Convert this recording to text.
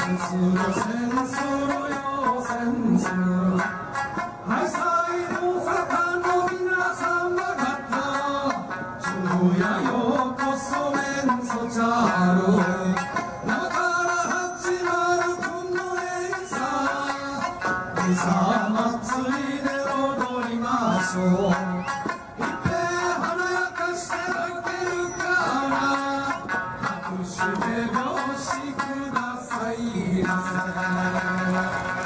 さあ祭りで踊りましょう。いっぺん華やかしてあげるから拍手で拍子くださいませ。